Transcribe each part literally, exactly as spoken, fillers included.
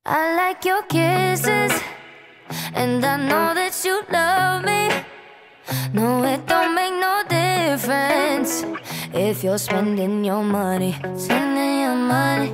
I like your kisses, and I know that you love me. No, it don't make no difference if you're spending your money, spending your money.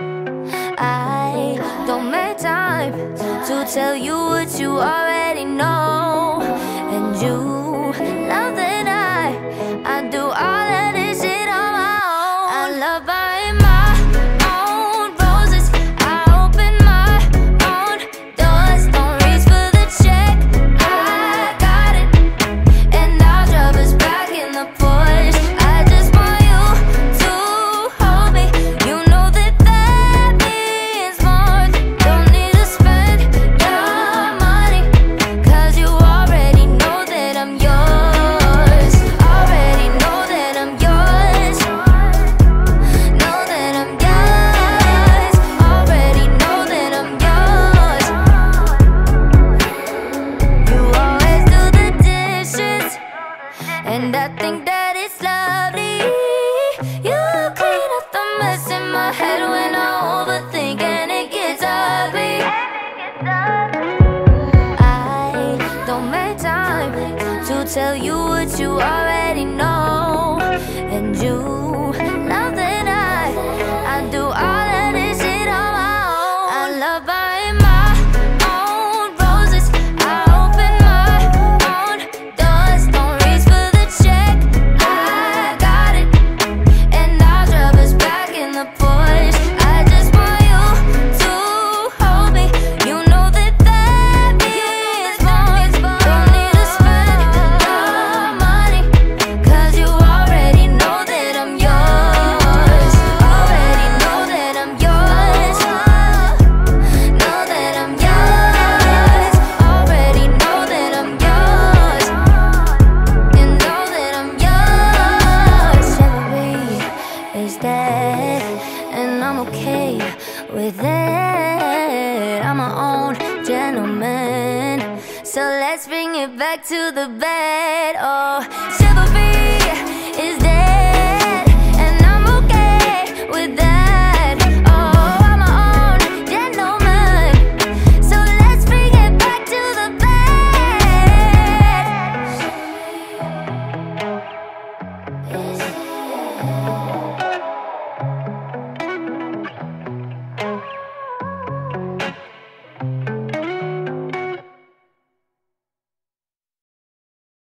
I don't make time to tell you what you already know, and you know that I, I do all of this shit on my own. I love buying my own roses. I open my own doors. Don't reach for the check, I got it, and I'll drive us back in the Porsche. I just want you to hold me. You know that that means more. Don't need to spend your money, cause you already know that I'm yours. Already know that I'm yours. Know that I'm yours. Already know that I'm yours. You always do the dishes, and I think that it's lovely. You clean up the mess in my head when I overthink and it gets ugly. I don't make time to tell you what you already know, and you know that I, I do all of this shit on my own. I love buying my own roses. I open my own doors. Don't reach for the check, I got it, and I'll drive us back in the Porsche. I just want you to hold me. You know that that means more. Don't need to spend your money, cause you already know that I'm yours. Already know that I'm yours. Know that I'm yours. Already know that I'm yours. You know that I'm yours. Chivalry is dead, and I'm okay with it. I'm my own gentleman, so let's bring it back to the bed. Oh, chivalry.